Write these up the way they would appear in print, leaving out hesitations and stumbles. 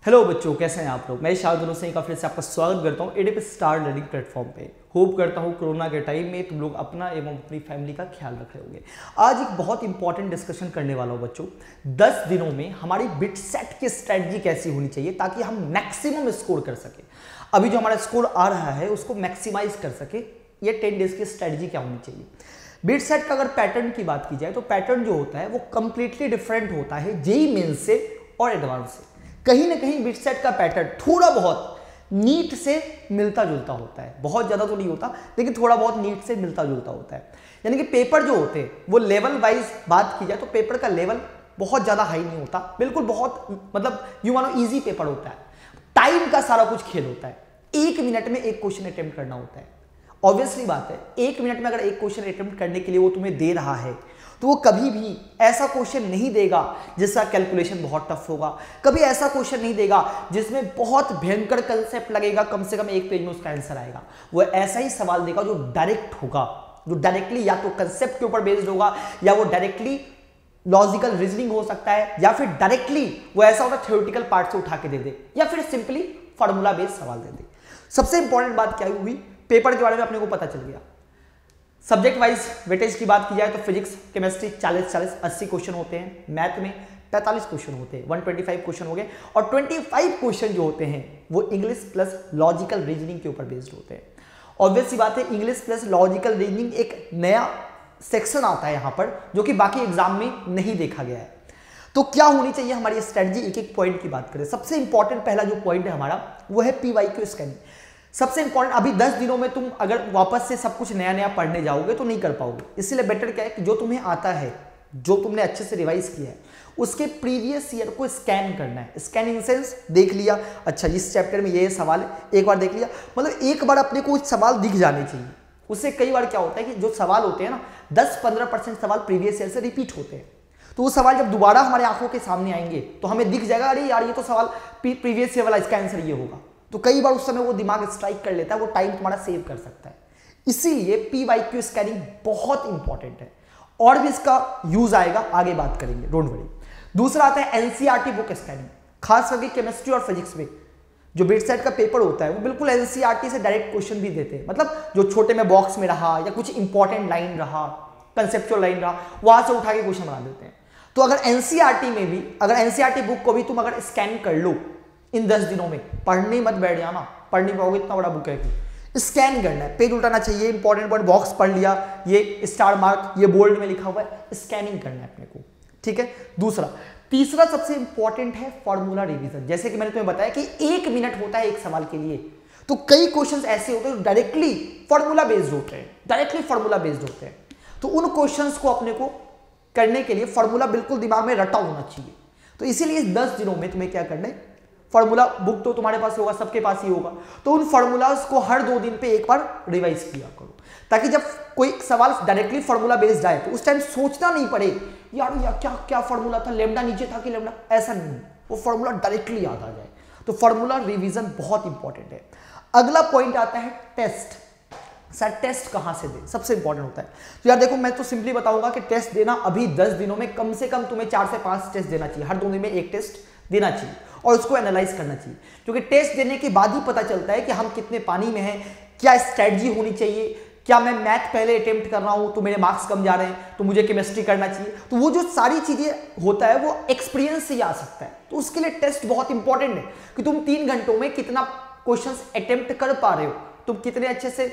Hello बच्चों, कैसे हैं आप लोग। मैं शाहरुख से काफ़ी से आपका स्वागत करता हूं एडीपी स्टार लर्निंग प्लेटफॉर्म पे। होप करता हूं कोरोना के टाइम में तुम लोग अपना एवं अपनी फैमिली का ख्याल रख रहे होंगे। आज एक बहुत इंपॉर्टेंट डिस्कशन करने वाला हूं बच्चों। 10 दिनों में हमारी बिट सेट की स्ट्रेटजी कैसी होनी चाहिए ताकि हम मैक्सिमम स्कोर कर सके। अभी जो हमारा स्कोर आ रहा है उसको मैक्सिमाइज कर सके। ये 10 डेज की स्ट्रेटजी क्या होनी चाहिए। बिट सेट का अगर पैटर्न की बात की जाए तो पैटर्न जो होता है वो कंप्लीटली डिफरेंट होता है जेईई मेंस से और एडवांस से। कहीं ना कहीं बिट सेट का पैटर्न थोड़ा बहुत नीट से मिलता जुलता होता है, बहुत ज्यादा तो नहीं होता लेकिन थोड़ा बहुत नीट से मिलता जुलता होता है। यानी कि पेपर जो होते हैं वो लेवल वाइज बात की जाए तो पेपर का लेवल बहुत ज्यादा हाई नहीं होता, बिल्कुल बहुत मतलब यू मानो इजी पेपर होता है। टाइम का सारा कुछ खेल होता है, 1 मिनट में एक क्वेश्चन अटेम्प्ट करना होता है। ऑब्वियसली बात है, 1 मिनट में अगर एक क्वेश्चन अटेम्प्ट करने के लिए वो तुम्हें दे रहा है तो वो कभी भी ऐसा क्वेश्चन नहीं देगा जिसका कैलकुलेशन बहुत टफ होगा, कभी ऐसा क्वेश्चन नहीं देगा जिसमें बहुत भयंकर कंसेप्ट लगेगा, कम से कम एक पेज में उसका आंसर आएगा। वो ऐसा ही सवाल देगा जो डायरेक्ट होगा, जो डायरेक्टली या तो कंसेप्ट के ऊपर बेस्ड होगा या वो डायरेक्टली लॉजिकल रीजनिंग हो सकता है या फिर डायरेक्टली वो ऐसा होता है थ्योरेटिकल पार्ट से उठा के दे दे या फिर सिंपली फॉर्मूला बेस्ड सवाल दे दे। सबसे इंपॉर्टेंट बात क्या हुई, पेपर के बारे में अपने को पता चल गया। सब्जेक्ट वाइज वेटेज की बात की जाए तो फिजिक्स केमिस्ट्री 40-40 80 क्वेश्चन होते हैं, मैथ में 45 क्वेश्चन होते हैं, 125 क्वेश्चन हो गए और 25 क्वेश्चन जो होते हैं वो इंग्लिश प्लस लॉजिकल रीजनिंग के ऊपर बेस्ड होते हैं। ऑब्वियस सी बात है, इंग्लिश प्लस लॉजिकल रीजनिंग एक नया सेक्शन आता है यहाँ पर जो कि बाकी एग्जाम में नहीं देखा गया है। तो क्या होनी चाहिए हमारी स्ट्रेटजी, एक एक पॉइंट की बात करें। सबसे इंपॉर्टेंट पहला जो पॉइंट है हमारा वो है PYQ स्कैनिंग। सबसे इंपॉर्टेंट, अभी 10 दिनों में तुम अगर वापस से सब कुछ नया नया पढ़ने जाओगे तो नहीं कर पाओगे। इसलिए बेटर क्या है कि जो तुम्हें आता है, जो तुमने अच्छे से रिवाइज किया है, उसके प्रीवियस ईयर को स्कैन करना है। स्कैन इन सेंस देख लिया, अच्छा इस चैप्टर में ये सवाल है, एक बार देख लिया, मतलब एक बार अपने को सवाल दिख जाने चाहिए। उससे कई बार क्या होता है कि जो सवाल होते हैं ना 10-15% सवाल प्रीवियस ईयर से रिपीट होते हैं, तो वो सवाल जब दोबारा हमारे आंखों के सामने आएंगे तो हमें दिख जाएगा अरे यार ये तो सवाल प्रीवियस ईयर वाला, इसका आंसर ये होगा। तो कई बार उस समय वो दिमाग स्ट्राइक कर लेता है, वो टाइम तुम्हारा सेव कर सकता है। इसीलिए PYQ स्कैनिंग बहुत इंपॉर्टेंट है और भी इसका यूज आएगा, आगे बात करेंगे, डोंट वरी। दूसरा आता है NCERT बुक स्कैनिंग। खास करके केमिस्ट्री और फिजिक्स में जो बिट सेट का पेपर होता है वो बिल्कुल NCERT से डायरेक्ट क्वेश्चन भी देते हैं, मतलब जो छोटे में बॉक्स में रहा या कुछ इंपॉर्टेंट लाइन रहा, कंसेप्चुअल लाइन रहा, वहां से उठा के क्वेश्चन बना देते हैं। तो अगर NCERT में भी, अगर NCERT बुक को भी तुम अगर स्कैन कर लो इन 10 दिनों में, पढ़ने मत बैठ जाना, पढ़ नहीं पाओगे, इतना बड़ा बुक है कि स्कैन करना है, पेज उल्टाना चाहिए, इंपॉर्टेंट पॉइंट बॉक्स पढ़ लिया, ये स्टार मार्क ये बोल्ड में लिखा हुआ है, स्कैनिंग करना है अपने को, ठीक है। दूसरा, तीसरा सबसे इंपॉर्टेंट है फॉर्मूला रिवीजन। जैसे कि मैंने तुम्हें बताया कि 1 मिनट होता है एक सवाल के लिए, तो कई क्वेश्चंस ऐसे होते हैं जो डायरेक्टली फॉर्मूला बेस्ड होते हैं, डायरेक्टली फॉर्मूला बेस्ड होते हैं। तो उन क्वेश्चंस को अपने को करने के लिए फॉर्मूला बिल्कुल दिमाग में रटा होना चाहिए। तो इसीलिए इस 10 दिनों में तुम्हें क्या करना है, फॉर्मूला बुक तो तुम्हारे पास होगा, सबके पास ही होगा, तो उन फॉर्मूलाज को हर 2 दिन पे एक बार रिवाइज किया करो, ताकि जब कोई सवाल डायरेक्टली फॉर्मूला बेस्ड आए तो उस टाइम सोचना नहीं पड़े यार क्या क्या फॉर्मूला था, लेमडा नीचे था कि लेमडा, ऐसा नहीं, वो फॉर्मूला डायरेक्टली याद आ जाए। तो फॉर्मूला रिवीजन बहुत इंपॉर्टेंट है। अगला पॉइंट आता है टेस्ट। सर टेस्ट कहां से दे, सबसे इंपॉर्टेंट होता है। तो यार देखो, मैं तो सिंपली बताऊंगा कि टेस्ट देना अभी 10 दिनों में कम से कम तुम्हें 4 से 5 टेस्ट देना चाहिए, हर 2 दिन में एक टेस्ट देना चाहिए और उसको एनालाइज करना चाहिए, क्योंकि टेस्ट देने के बाद ही पता चलता है कि हम कितने पानी में हैं, क्या स्ट्रेटजी होनी चाहिए, क्या मैं मैथ पहले अटेम्प्ट कर रहा हूं तो मेरे मार्क्स कम जा रहे हैं तो मुझे केमिस्ट्री करना चाहिए। तो वो जो सारी चीजें होता है वो एक्सपीरियंस से ही आ सकता है। तो उसके लिए टेस्ट बहुत इंपॉर्टेंट है कि तुम 3 घंटों में कितना क्वेश्चंस अटेम्प्ट कर पा रहे हो, तुम कितने अच्छे से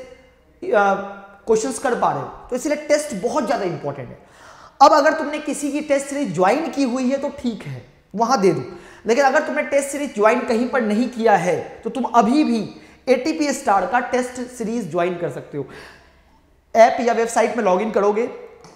क्वेश्चंस कर पा रहे हो। तो इसलिए टेस्ट बहुत ज्यादा इंपॉर्टेंट है। अब अगर तुमने किसी की टेस्ट सीरीज ज्वाइन की हुई है तो ठीक है, वहां दे दो, लेकिन अगर तुमने टेस्ट सीरीज ज्वाइन कहीं पर नहीं किया है तो तुम अभी भी ATP स्टार का टेस्ट सीरीज ज्वाइन कर सकते हो। ऐप या वेबसाइट में लॉगिन करोगे,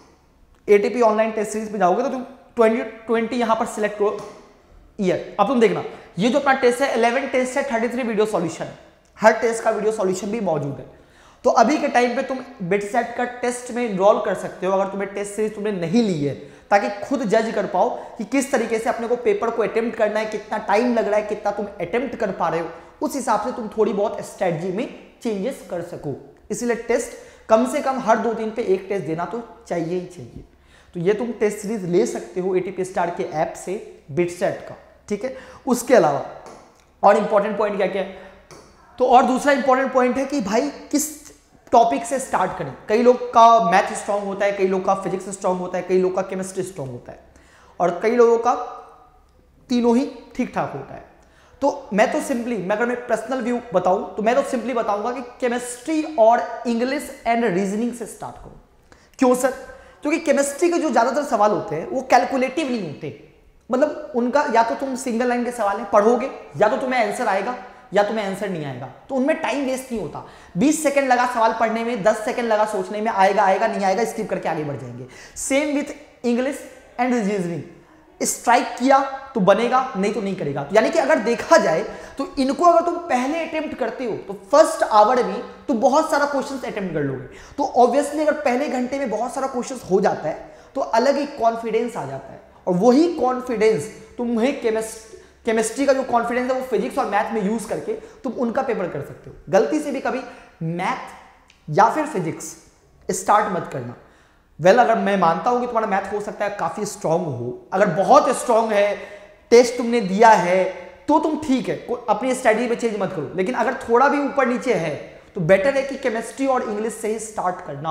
ATP ऑनलाइन टेस्ट सीरीज पे जाओगे तो तुम 2020 यहां पर सिलेक्ट करो ईयर। अब तुम देखना, ये जो अपना टेस्ट है 11 टेस्ट है, 33 वीडियो सॉल्यूशन है, हर टेस्ट का वीडियो सॉल्यूशन भी मौजूद है। तो अभी के टाइम पे तुम बिट सेट का टेस्ट में इनरोल कर सकते हो अगर तुम्हें टेस्ट सीरीज तुमने नहीं ली है, ताकि खुद जज कर पाओ कि किस तरीके से अपने को पेपर को अटेम्प्ट करना है, कितना टाइम लग रहा है, कितना तुम अटेम्प्ट कर पा रहे हो, उस हिसाब से तुम थोड़ी बहुत स्ट्रेटजी में चेंजेस कर सको। इसलिए टेस्ट कम से कम हर 2 दिन पे एक टेस्ट देना तो चाहिए ही चाहिए। तो ये तुम टेस्ट सीरीज ले सकते हो ATP स्टार के ऐप से बिट सेट का, ठीक है। उसके अलावा और इंपॉर्टेंट पॉइंट क्या क्या है, तो और दूसरा इंपॉर्टेंट पॉइंट है कि भाई किस टॉपिक से स्टार्ट करें। कई लोग का मैथ स्ट्रांग होता है, कई लोग का फिजिक्स स्ट्रांग होता है, कई लोग का केमिस्ट्री स्ट्रांग होता है, और कई लोगों का तीनों ही ठीक ठाक होता है। तो मैं तो सिंपली, मैं अगर मैं पर्सनल व्यू बताऊं तो मैं तो सिंपली बताऊंगा कि केमिस्ट्री और इंग्लिश एंड रीजनिंग से स्टार्ट करो। क्यों सर? क्योंकि केमिस्ट्री के जो ज्यादातर सवाल होते हैं वो कैलकुलेटिव नहीं होते, मतलब उनका या तो तुम सिंगल लाइन के सवाल हैं पढ़ोगे, या तो तुम्हें आंसर आएगा या तुम्हें आंसर नहीं आएगा, तो उनमें टाइम वेस्ट नहीं होता। 20 सेकंड लगा सवाल पढ़ने में, 10 सेकंड लगा सोचने में, आएगा आएगा नहीं आएगा स्किप करके आगे बढ़ जाएंगे। Same with English and reasoning, strike किया तो बनेगा, नहीं तो नहीं करेगा। तो यानी कि अगर देखा जाए तो इनको अगर तुम पहले अटेम्प्ट करते हो तो फर्स्ट आवर में तो बहुत सारा क्वेश्चंस अटेम्प्ट कर लोगे। तो ऑब्वियसली अगर पहले घंटे में बहुत सारा क्वेश्चंस हो जाता है तो अलग ही कॉन्फिडेंस आ जाता है, और वही कॉन्फिडेंस तुम्हें केमिस्ट्री का जो कॉन्फिडेंस है वो फिजिक्स और मैथ में यूज करके तुम उनका पेपर कर सकते हो। गलती से भी कभी मैथ या फिर फिजिक्स स्टार्ट मत करना। अगर मैं मानता हूं कि तुम्हारा मैथ हो सकता है काफी स्ट्रांग हो, अगर बहुत स्ट्रांग है, टेस्ट तुमने दिया है, तो तुम ठीक है, अपनी स्टडी में चेंज मत करो। लेकिन अगर थोड़ा भी ऊपर नीचे है तो बेटर है कि केमिस्ट्री और इंग्लिश से ही स्टार्ट करना।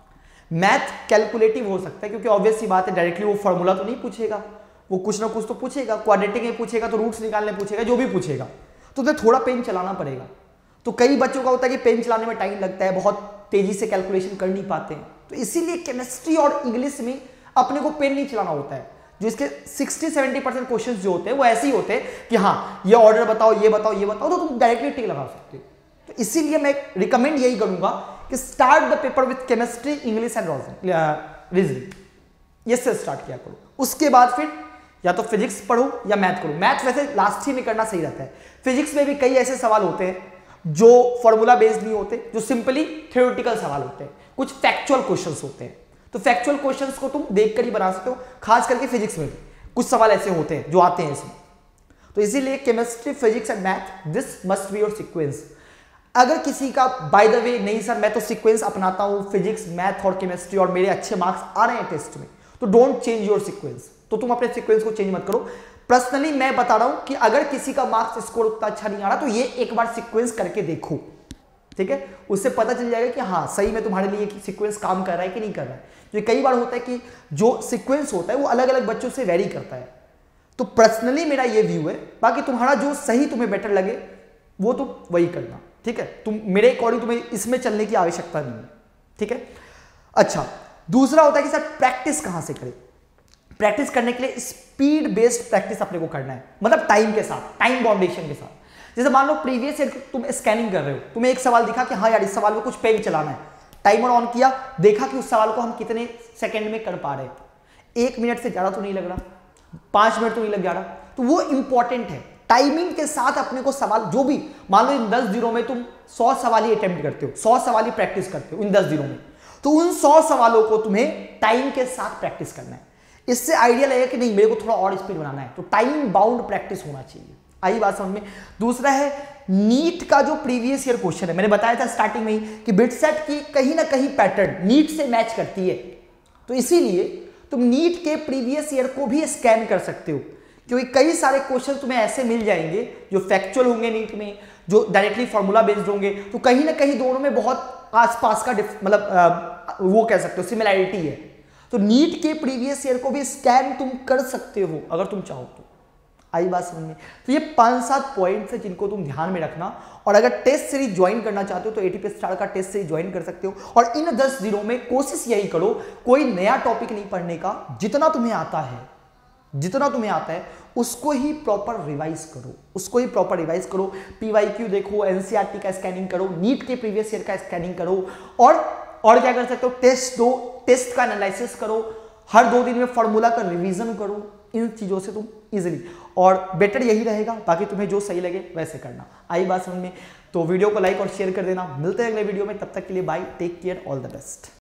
मैथ कैलकुलेटिव हो सकता है क्योंकि ऑब्वियस सी बात है, डायरेक्टली वो फॉर्मूला तो नहीं पूछेगा, वो कुछ ना कुछ तो पूछेगा, क्वाड्रेटिक में पूछेगा तो रूट्स निकालने पूछेगा, जो भी पूछेगा तो तुम्हें थोड़ा पेन चलाना पड़ेगा। तो कई बच्चों का होता है कि पेन चलाने में टाइम लगता है, बहुत तेजी से कैलकुलेशन कर नहीं पाते हैं, तो इसीलिए केमिस्ट्री और इंग्लिश में अपने को पेन नहीं चलाना होता है। जो इसके 60-70% क्वेश्चंस जो होते हैं वो ऐसे ही होते हैं कि हाँ ये ऑर्डर बताओ, ये बताओ, ये बताओ, तो तुम डायरेक्टली टिक लगा सकते हो। तो इसीलिए मैं रिकमेंड यही करूंगा कि start the paper with chemistry, English and reasoning, ये से स्टार्ट किया करो। उसके बाद फिर या तो फिजिक्स पढ़ो या मैथ करो। मैथ वैसे लास्ट ही में करना सही रहता है। फिजिक्स में भी कई ऐसे सवाल होते हैं जो फॉर्मूला बेस्ड नहीं होते, जो सिंपली थ्योरेटिकल सवाल होते हैं, कुछ फैक्चुअल क्वेश्चंस होते हैं। तो फैक्चुअल क्वेश्चंस को तुम देखकर ही बना सकते हो। खास करके फिजिक्स में भी कुछ सवाल ऐसे होते हैं जो आते हैं इसमें। तो इसीलिए chemistry, physics and math, this must be your sequence. अगर किसी का बाय द वे नहीं सर मैं तो सीक्वेंस अपनाता हूं, फिजिक्स, मैथ और केमिस्ट्री और मेरे अच्छे मार्क्स आ रहे हैं टेस्ट में, तो डोंट चेंज योर सीक्वेंस। तो तुम अपने सीक्वेंस को चेंज मत करो। पर्सनली मैं बता रहा हूं कि अगर किसी का मार्क्स स्कोर उतना अच्छा नहीं आ रहा तो ये एक बार सीक्वेंस करके देखो, ठीक है, उससे पता चल जाएगा कि हाँ सही में तुम्हारे लिए सीक्वेंस काम कर रहा है कि नहीं कर रहा है। तो कई बार होता है कि जो सीक्वेंस होता है वो अलग अलग बच्चों से वेरी करता है। तो पर्सनली मेरा ये व्यू है, बाकी तुम्हारा जो सही तुम्हें बेटर लगे वो तुम वही करना, ठीक है। तुम मेरे अकॉर्डिंग तुम्हें इसमें चलने की आवश्यकता नहीं है, ठीक है। अच्छा, दूसरा होता है कि सर प्रैक्टिस कहां से करें। प्रैक्टिस करने के लिए स्पीड बेस्ड प्रैक्टिस अपने को करना है, मतलब टाइम के साथ, टाइम बाउंडेशन के साथ। जैसे मान लो प्रीवियस ईयर तुम स्कैनिंग कर रहे हो, तुम्हें एक सवाल दिखा कि हाँ यार इस सवाल में कुछ पेन चलाना है, टाइमर ऑन किया, देखा कि उस सवाल को हम कितने सेकंड में कर पा रहे हैं, 1 मिनट से ज्यादा तो नहीं लग रहा, 5 मिनट तो नहीं लग जा रहा, तो वो इंपॉर्टेंट है। टाइमिंग के साथ अपने को सवाल जो भी, मान लो इन 10 दिनों में तुम 100 सवाल ही अटेम्प्ट करते हो, 100 सवाल ही प्रैक्टिस करते हो इन 10 दिनों में, तो उन 100 सवालों को तुम्हें टाइम के साथ प्रैक्टिस करना है। इससे आइडिया लगेगा कि नहीं मेरे को थोड़ा और स्पीड बनाना है, तो टाइम बाउंड प्रैक्टिस होना चाहिए। आई बात समझ में। दूसरा है नीट का जो प्रीवियस ईयर क्वेश्चन है, मैंने बताया था स्टार्टिंग में ही कि बिटसेट की कहीं ना कहीं पैटर्न नीट से मैच करती है, तो इसीलिए तुम नीट के प्रीवियस ईयर को भी स्कैन कर सकते हो, क्योंकि कई सारे क्वेश्चन तुम्हें ऐसे मिल जाएंगे जो फैक्चुअल होंगे नीट में, जो डायरेक्टली फॉर्मूला बेस्ड होंगे, तो कहीं ना कहीं दोनों में बहुत आसपास का मतलब वो कह सकते हो सिमिलैरिटी है। तो नीट के प्रीवियस ईयर को भी स्कैन तुम कर सकते हो अगर तुम चाहो तो। आई बात समझ में। तो ये 5-7 पॉइंट्स है जिनको तुम ध्यान में रखना, और अगर टेस्ट सीरीज ज्वाइन करना चाहते हो तो एटीपी स्टार का टेस्ट सीरीज ज्वाइन कर सकते हो। और इन 10 दिनों में कोशिश यही करो कोई नया टॉपिक नहीं पढ़ने का, जितना तुम्हें आता है उसको ही प्रॉपर रिवाइज करो, उसको ही प्रॉपर रिवाइज करो। पीवाईक्यू देखो, एनसीईआरटी का स्कैनिंग करो, नीट के प्रीवियस ईयर का स्कैनिंग करो, और क्या कर सकते हो, टेस्ट दो, टेस्ट का एनालिसिस करो, हर 2 दिन में फॉर्मूला का रिवीजन करो। इन चीजों से तुम इजीली, और बेटर यही रहेगा, बाकी तुम्हें जो सही लगे वैसे करना। आई बात समझ में। तो वीडियो को लाइक और शेयर कर देना। मिलते हैं अगले वीडियो में, तब तक के लिए bye, take care, all the best.